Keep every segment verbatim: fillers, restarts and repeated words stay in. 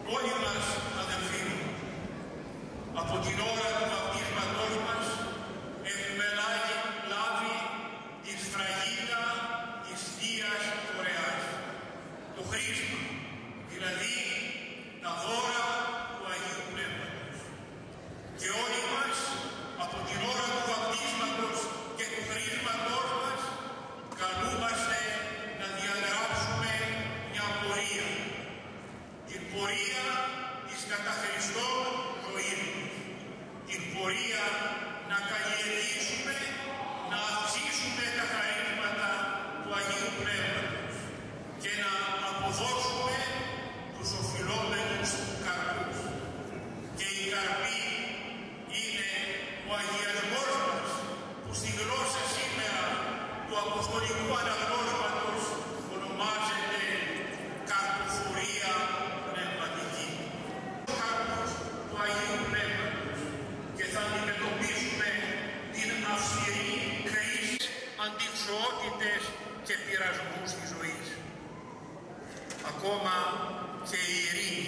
Όλοι μας, αδελφοί μου, από την ώρα του βαπτίσματός μας έχουμε λάβει τη σφραγίδα της Θείας Δωρεάς, το χρήσμα, δηλαδή τα δώρα του Αγίου Πνεύματος. Και όλοι μας, από την ώρα του βαπτίσματος και του χρήσματός μας, καλούμαστε να διαγράψουμε μια πορεία, την πορεία της κατά Χριστόν ζωής μας, την πορεία να καλλιεργήσουμε, να αυξήσουμε τα χαρίσματα του Αγίου Πνεύματος και να αποδώσουμε τους οφειλόμενους καρπούς. Και η καρπή είναι ο αγιασμός μας, που στη γλώσσα σήμερα του Αποστολικού Αναγνώσματος ονομάζεται καρποφορία πνευματική. Ο καρπός του Αγίου Πνεύματος και θα αντιμετωπίσουμε την αυστηρή κρίση, αντιξοότητες και πειρασμούς της ζωής. Ακόμα και η ειρήνη.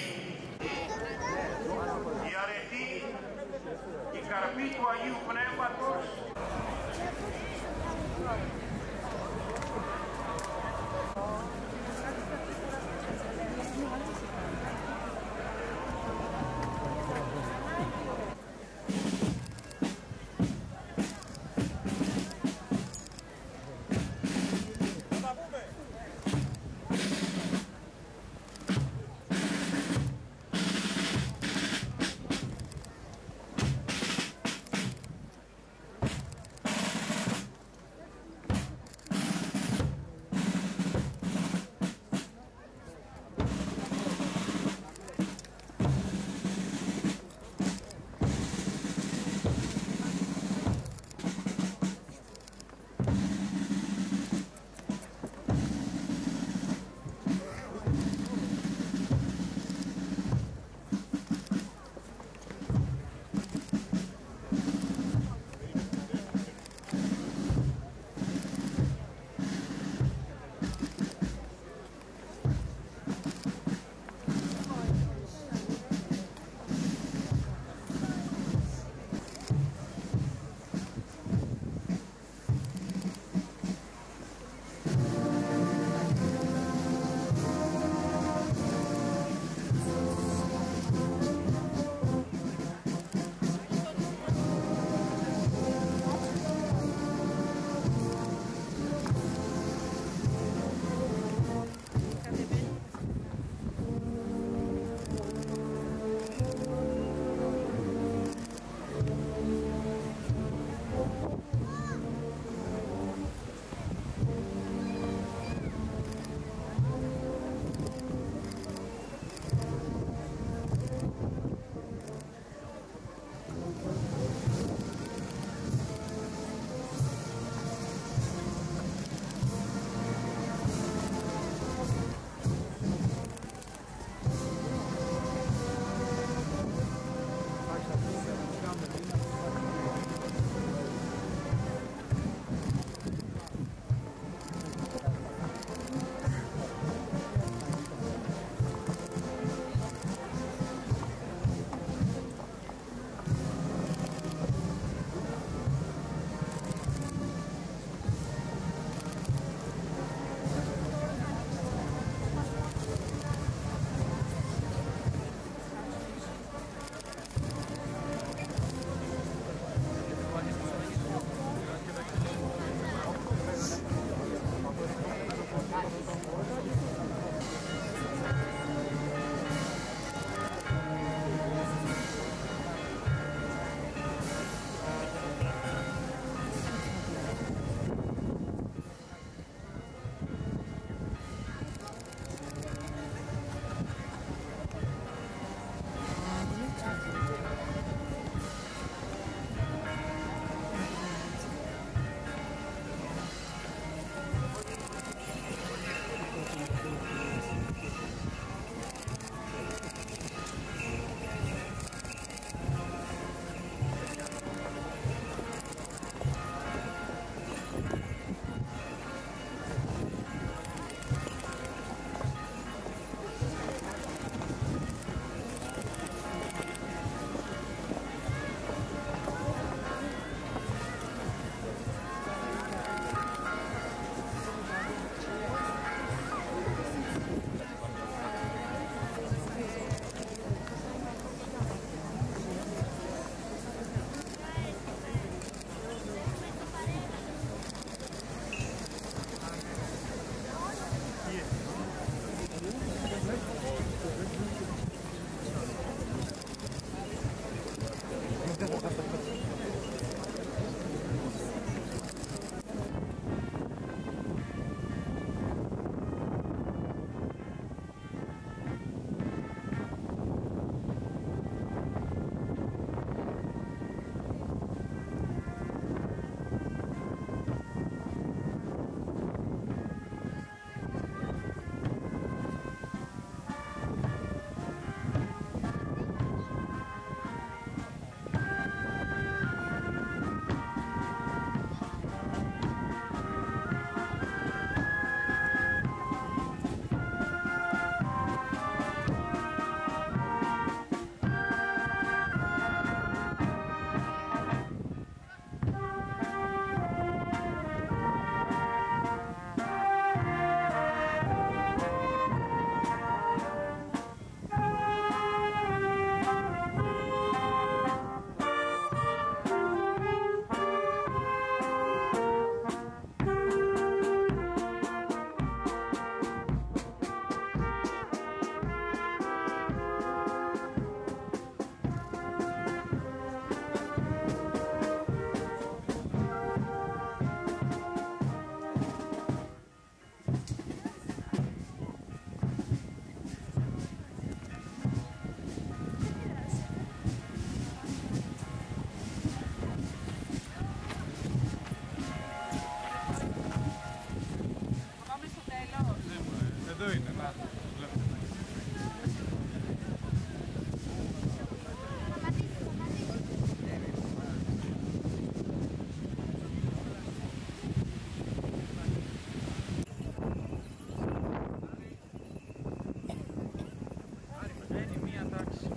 Η αρετή, η καρπή του Αγίου Πνεύματος Μπαίνει μία τάξη.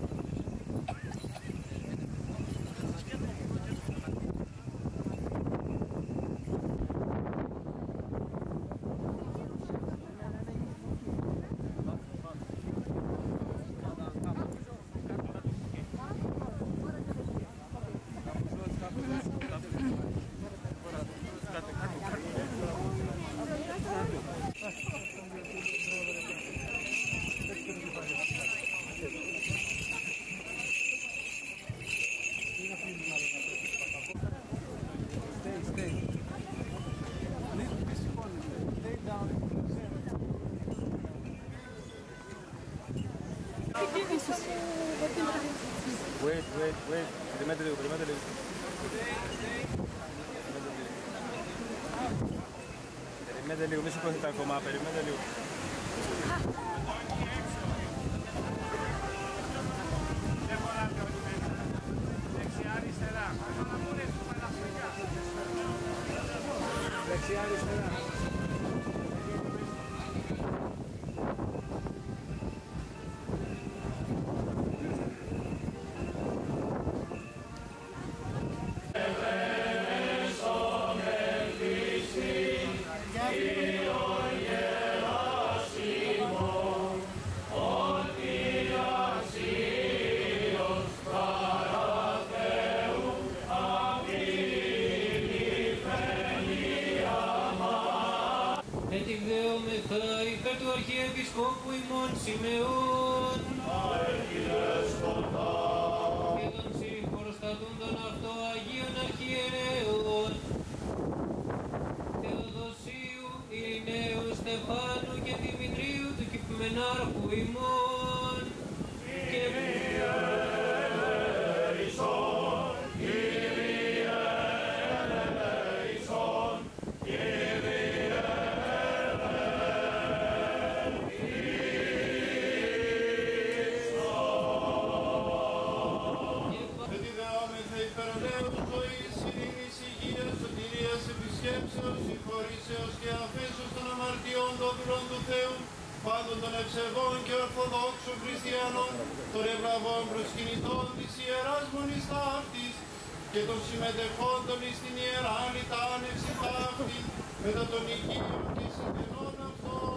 Wait, wait, wait. Περιμένετε λίγο, περιμένετε λίγο. Περιμένετε λίγο, μη σηκώθείτε ακόμα, περιμένετε λίγο. Δεξιά αριστερά. Δεξιά αριστερά. Ετυγδέομεθα υπέρ του Αρχιεπισκόπου ημών Σιμεών και των συγχωροστατούντων αυτό Αγίων Αρχιερέων Θεοδοσίου, Ειρηναίου, Στεφάνου και Δημητρίου του Κυπμενάρχου ημών και συγχωρήσεως και αφήσεως των αμαρτιών των δούλων του Θεού, πάντων των ευσεβών και ορθοδόξων χριστιανών, των ευλαβών προσκυνητών της Ιεράς Μονής Ταύτης και των συμμετεχόντων εις την Ιερά Λιτάνευση ταύτη, μετά των οικείων και συγγενών αυτών.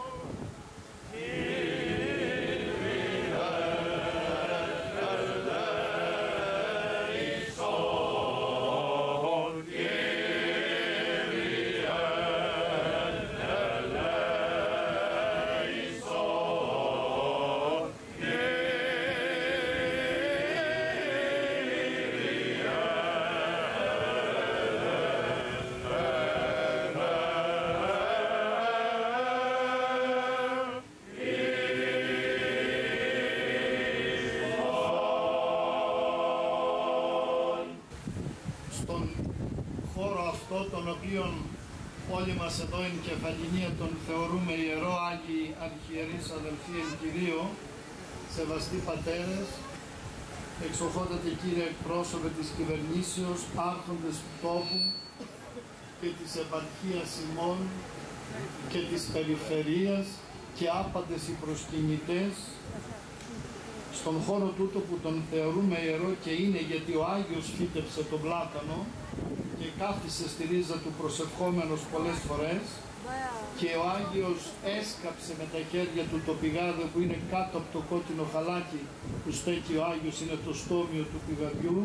Τον οποίον όλοι μας εδώ είναι κεφαλινοί τον θεωρούμε ιερό, Άγιοι Αρχιερείς αδελφοί εν Κυρίω, σεβαστοί πατέρες, εξοχότατε κύριε εκπρόσωπε της κυβερνήσεως, άρχοντες του τόπου και της επαρχίας ημών και της περιφερείας και άπαντες οι προσκυνητές στον χώρο τούτο που τον θεωρούμε ιερό και είναι γιατί ο Άγιος φύτεψε τον πλάτανο και κάθισε στη ρίζα του προσευχόμενος πολλές φορές και ο Άγιος έσκαψε με τα χέρια του το πηγάδι που είναι κάτω από το κόκκινο χαλάκι που στέκει ο Άγιος, είναι το στόμιο του πηγαδιού,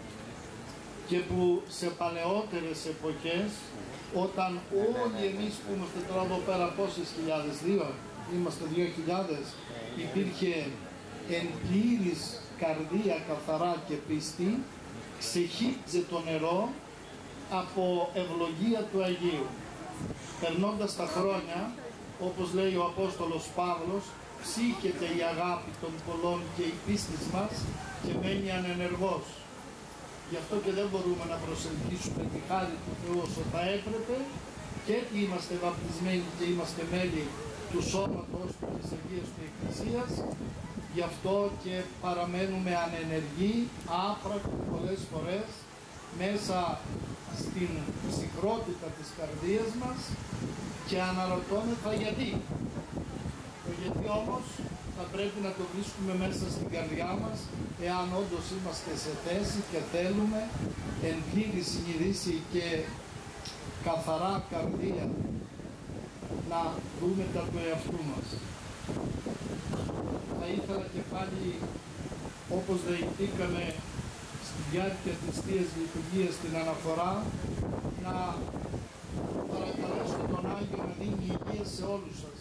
και που σε παλαιότερες εποχές, όταν όλοι εμείς που είμαστε τώρα εδώ πέρα πόσες χιλιάδες, δύο, είμαστε δύο χιλιάδες, υπήρχε εν πλήρης καρδία καθαρά και πίστη, ξεχύτζε το νερό από ευλογία του Αγίου. Περνώντας τα χρόνια, όπως λέει ο Απόστολος Παύλος, ψύχεται η αγάπη των πολλών και η πίστη μας και μένει ανενεργός. Γι' αυτό και δεν μπορούμε να προσελκύσουμε τη χάρη του Θεού όσο θα έπρεπε, και έτσι είμαστε βαπτισμένοι και είμαστε μέλη του σώματος του της Αγίας του Εκκλησίας, γι' αυτό και παραμένουμε ανενεργοί, άπρακτοι πολλές φορές, μέσα στην ψυχρότητα της καρδίας μας, και αναρωτώμεθα γιατί. Το γιατί όμως θα πρέπει να το βρίσκουμε μέσα στην καρδιά μας, εάν όντως είμαστε σε θέση και θέλουμε εν πλήρη συνειδήση και καθαρά καρδία να δούμε τα του εαυτού μας. Θα ήθελα και πάλι, όπως δεηθήκαμε στη διάρκεια της Θείας Λειτουργίας την αναφορά, να παρακαλέσω τον Άγιο να δίνει υγεία σε όλους σας.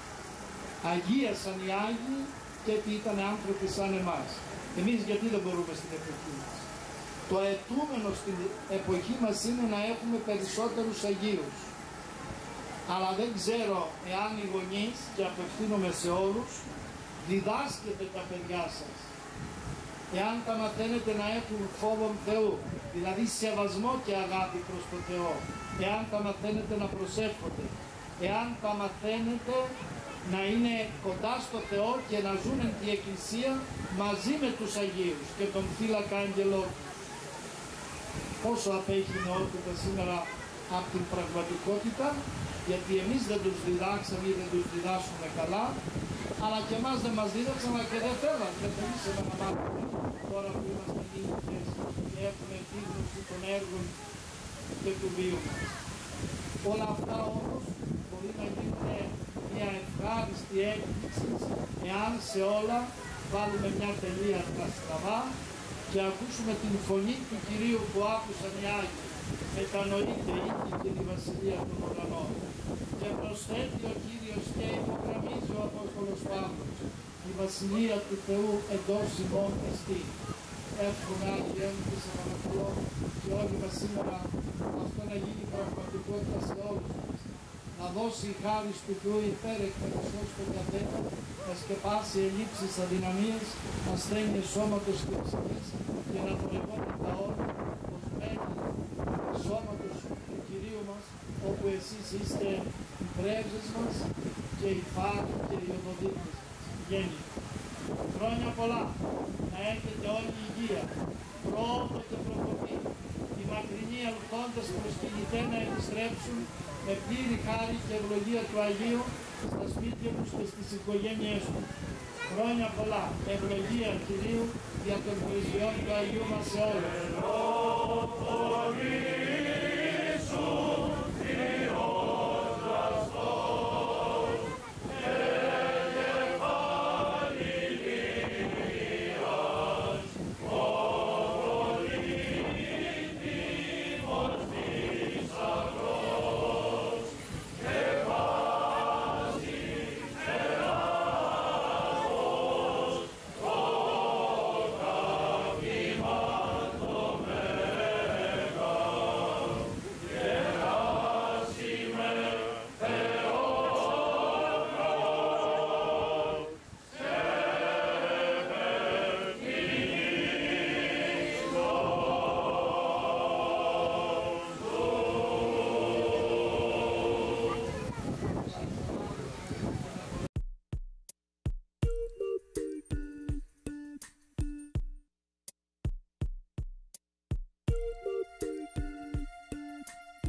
Αγίασαν οι Άγιοι και ότι ήταν άνθρωποι σαν εμάς. Εμείς γιατί δεν μπορούμε στην εποχή μας? Το αιτούμενο στην εποχή μας είναι να έχουμε περισσότερους Αγίους. Αλλά δεν ξέρω εάν οι γονείς, και απευθύνομαι σε όλους, διδάσκετε τα παιδιά σας. Εάν τα μαθαίνετε να έχουν φόβον Θεού, δηλαδή σεβασμό και αγάπη προς τον Θεό, εάν τα μαθαίνετε να προσεύχονται, εάν τα μαθαίνετε να είναι κοντά στο Θεό και να ζουν εν τη Εκκλησία μαζί με τους Αγίους και τον φύλακα άγγελό του. Πόσο απέχει η νεότητα σήμερα από την πραγματικότητα, γιατί εμείς δεν τους διδάξαμε ή δεν τους διδάσκουμε καλά, αλλά και εμάς δεν μας δίδαξαν και δεν θέλαν, δεν θελήσαμε να μάθουμε τώρα που είμαστε νύχτες και έχουμε επίγνωση των έργων και του βίου μας. Όλα αυτά όμως μπορεί να γίνουν μια ευχάριστη έκπληξη εάν σε όλα βάλουμε μια τελεία στα στραβά και ακούσουμε την φωνή του Κυρίου που άκουσαν οι Άγιοι. Μετανοείται ήκη και τη Βασιλεία των Ουρανών. Και προσθέτει ο Κύριος και υπογραμμίζει ο Απόστολος Παύλος. Η Βασιλεία του Θεού εντός ημών εστί. Εύχομαι Άγιοι Έλληνες και σε παρακαλώ και όλοι μας σήμερα αυτό να γίνει πραγματικότητα σε όλους μας. Να δώσει η χάρις του Θεού υπέρεκπαιδευτός στον καθένα, να σκεπάσει ελλείψεις, αδυναμίες, ασθένειες σώματος και ψυχής και να προηγόμεθα όλοι ως μέλη σώματος του Κυρίου μας, όπου εσείς είστε οι πρέσβες μας και οι φάροι και οι οδοδίτες μας. Γέννη. Χρόνια πολλά, να έχετε όλη υγεία, πρόοδο και προκοπή, οι μακρινοί αλθόντες προσκυνητές να επιστρέψουν με πλήρη χάρη και ευλογία του Αγίου στα σπίτια τους και στις οικογένειές τους. Χρόνια πολλά, ευλογία Κυρίου για τον πλησιόν του Αγίου μας σε όλους.